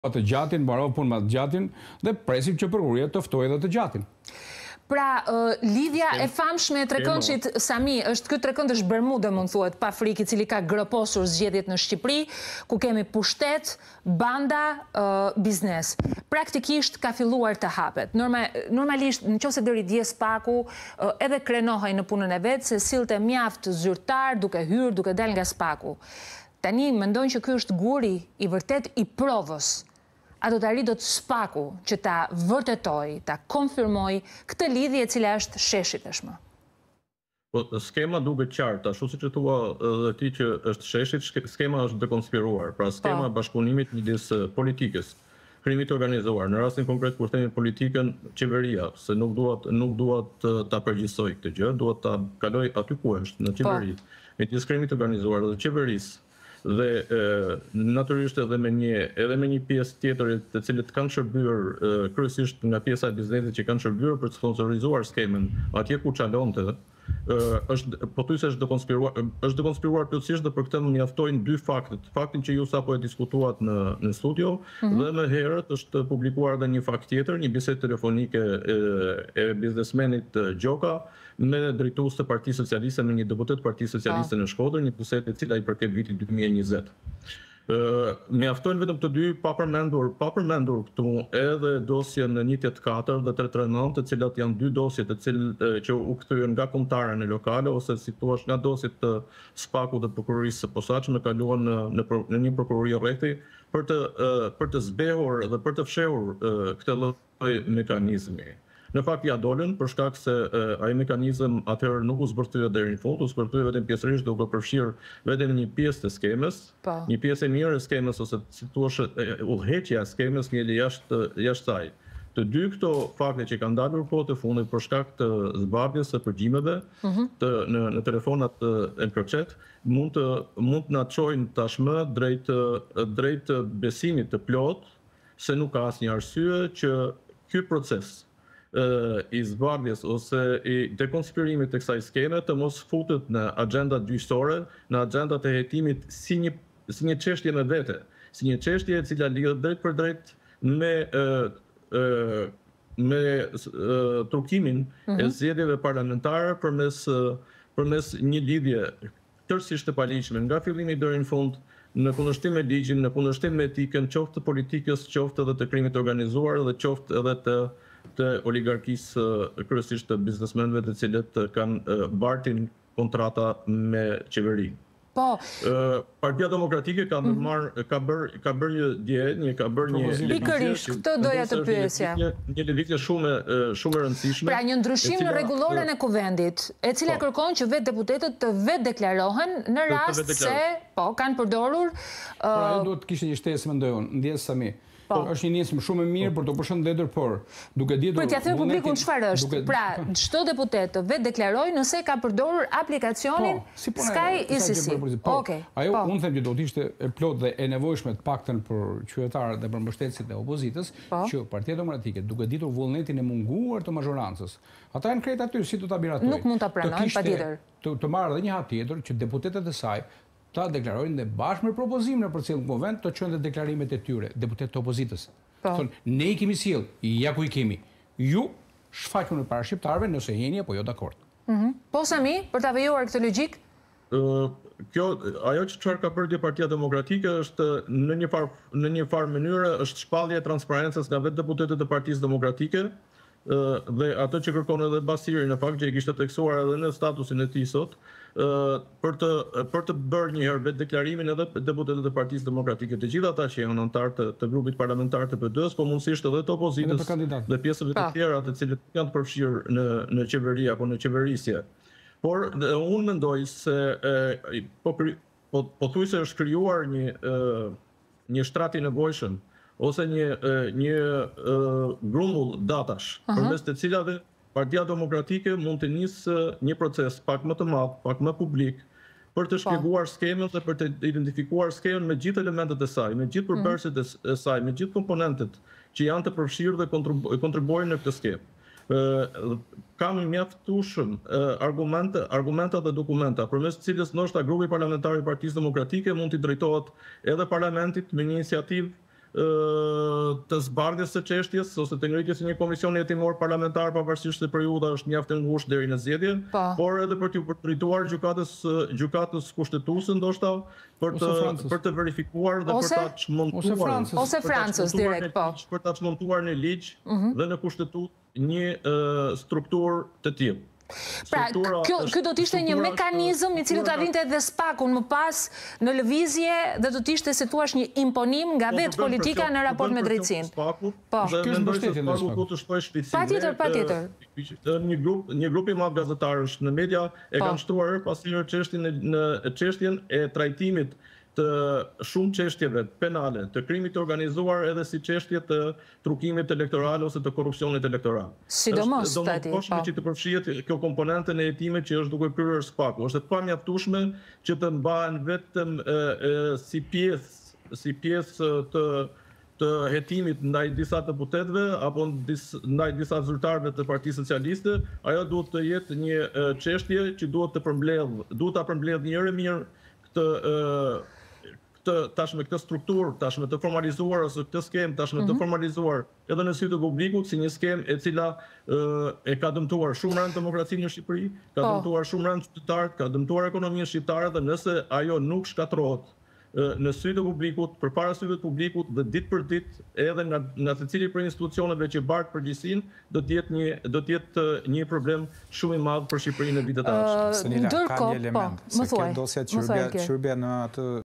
të gjatin, mbaroj punë me të gjatin dhe presim që prokuroria të ftojë edhe të gjatin. Pra, lidhja e famshme e Trekëndshit Sami, këtë Trekënd është Bermuda, mund thuhet, pa frikë, i cili ka groposur zgjedhjet në Shqipëri, ku kemi pushtet, banda, biznes. Praktikisht ka filluar të hapet. Normalisht, nëse deri dje spaku, edhe krenohej në punën e vet, se sillte mjaft zyrtar, duke hyrë, duke dalë nga spaku. Tani mendojnë që ky është guri i vërtet i provës. A do të arritët spaku që ta vërtetoj, ta konfirmoj këtë lidhje e cila është sheshit tashmë? Po, skema duket qartë, ashtu siç e thua edhe ti që është sheshit, skema është dekonspiruar. Pra skema e bashkëpunimit midis politikës, krimit organizuar, në rastin konkret kur themi politikën, qeveria, se nuk duat ta përgjigjsoj këtë gjë, duat ta kaloj aty ku është, në qeveri, midis krimit organizuar dhe qeverisë. Dhe natyrisht edhe me një pjesë tjetër të cilët kanë shërbyer kryesisht nga pjesa e biznesit që kanë shërbyer për të sponsorizuar skemën atje ku çalonte, është pothuajse është dekonspiruar plotësisht dhe për këtë më mjaftojnë dy faktet. Faktin që ju sapo e diskutuat në studio dhe më herët është publikuar edhe një fakt tjetër, një bisedë telefonike e biznesmenit Gjoka me drejtues të Partisë Socialiste, me një deputet Partisë Socialiste në Shkodër, një bisedë e cila i përket vitit 2020. Mjaftojnë vetëm të dy pa përmendur këtu edhe dosjen në 184 dhe 339, të cilat janë dy dosje që u kthyen nga kombëtare në lokale ose si thua nga dosjet të SPAK-ut dhe prokurorisë së posaçme kaluan në një prokurori rrethi për të zbehur dhe për të fshehur këtë lloj mekanizmi. Në fakt ja dolën për shkak se ai mekanizëm atëherë nuk u zbërthye deri në fund, u zbërthye vetëm pjesërisht duke përfshirë vetëm një pjesë të skemës, një pjesë e mirë e skemës ose si thua udhëheqja e skemës ngeli jashtë saj. Të dy këto fakte që kanë dalur kohë të fundit për shkak të zbardhjes së përgjimeve në telefonat e kërcet mund të na çojnë tashmë drejt besimit të plot se nuk ka asnjë arsye që ky proces i zbardhjes ose i dekonspirimit të kësaj skeme të mos futet në agjendat gjyqësore, në agjendat e hetimit si një çështje me vete, si një çështje e cila lidhet drejt për drejt me trukimin e zgjedhjeve parlamentare përmes një lidhje tërësisht të paligjshme nga fillimi deri në fund, në kundërshtim me ligjin, në kundërshtim me etikën, qoftë të politikës, qoftë edhe të krimit organizuar dhe qoftë edhe të oligarkisë, kryesisht të biznesmenëve të cilët kanë bartin kontrata me qeverinë. Po. Partia Demokratike ka bërë një pikërisht këtë doja të pyesja. Një lëvizje shumë e rëndësishme. Pra një ndryshim në rregulloren e kuvendit, e cila kërkon që vetë deputetët të vetë deklarohen në rast se kanë përdorur. Pra ajo duhet të kishte një shtesë mendoj unë, ndjes Sami. Është një nismë shumë e mirë për të përshëndetur, por duke ditur... Për t'ja thënë publikun çfarë është. Pra, çdo deputet të vetë deklarojë nëse ka përdorur aplikacionin Sky ICC. Ajo unë them që do të ishte e plot dhe e nevojshme të paktën për qytetarët dhe për mbështetësit e opozitës, që Partia Demokratike, duke ditur vullnetin e munguar të mazhorancës, ata janë krejt aty, si do ta miratoj. Nuk mund ta pranojnë patjetër. Të marrë edhe një hap tjetër që deputetët e saj ta deklarojnë dhe bashkë me propozim në përcjellën konvent të çojnë dhe deklarimet e tyre, deputetët të opozitës. Thonë, ne i kemi sjell, ja ku i kemi. Ju shfaquni para shqiptarëve nëse jeni apo jo dakord. Po Sami, për ta vejuar këtë logjik? Ajo çfarë ka bërë Partia Demokratike është në një farë mënyrë është shpallje e transparencës nga vetë deputetët e Partisë Demokratike dhe ato që kërkon edhe Basiri në fakt që i kishte teksuar edhe në statusin e tij sot për të bërë një herë vetë deklarimin edhe deputetët e Partisë Demokratike, të gjithë ata që janë anëtarë të grupit parlamentar të PD-s, po mundësisht edhe të opozitës dhe pjesëve të tjera të cilët janë të përfshirë në qeveri apo në qeverisje. Por unë mendoj se pothuajse është krijuar një shtrat i nevojshëm ose një grumbull datash përmes të cilave Partia Demokratike mund të nisë një proces pak më të madh, pak më publik, për të shpjeguar skemën dhe për të identifikuar skemën me gjithë elementet e saj, me gjithë përbërësit e saj, me gjithë komponentët që janë të përfshirë dhe kontribuojnë në këtë skemë. Kam mjaftueshëm argumenta dhe dokumenta, përmes të cilës ndoshta grupi parlamentar i Partisë Demokratike mund t'i drejtohet edhe parlamentit me një iniciativë të zbardhjes së çështjes ose të ngritjes së një komisioni hetimor parlamentar pavarësisht se periudha është mjaft e ngushtë deri në zgjedhje, por edhe për t'u drejtuar gjykatës kushtetuese ndoshta për të verifikuar dhe për ta çmontuar ose Francës direkt, po. Për ta çmontuar në ligj dhe në kushtetutë një strukturë të tillë. Pra, kjo do t'ishte një mekanizëm i cili do t'avinte edhe SPAK-un më pas në lëvizje dhe do t'ishte si thua një imponim nga vetë politika në raport me drejtsinë. Po. Dhe mendoj se SPAK-u do të shtojë shpejtësisht. Patjetër. Një grup i madh gazetarësh në media e kanë shtruar pastaj çështjen e trajtimit të shumë çështjeve penale, të krimit të organizuar edhe si çështje të trukimit elektoral ose të korrupsionit elektoral. Sidomos tani. Do që të përfshihet kjo komponente në hetimit që është duke kryer SPAK-u. Është pa mjaftueshme që të mbahen vetëm si pjesë të hetimit ndaj disa deputetëve apo ndaj disa zyrtarëve të Partisë Socialiste. Ajo duhet të jetë një çështje që duhet ta përmbledh një herë mirë tashme këtë strukturë, tashme të formalizuar ose këtë skemë tashme të formalizuar edhe në sy të publikut si një skemë e cila e ka dëmtuar shumë rënd demokracinë në Shqipëri, ka dëmtuar shumë rënd qytetarët, ka dëmtuar ekonominë shqiptare dhe nëse ajo nuk shkatërrohet në sy të publikut, përpara syve të publikut dhe ditë për ditë edhe nga secili prej institucioneve që bartë përgjegjësinë, do të jetë një problem shumë i madh për Shqipërinë në vitet e ardhshme. Senila, ka një element, se kjo dosja Çurbia në atë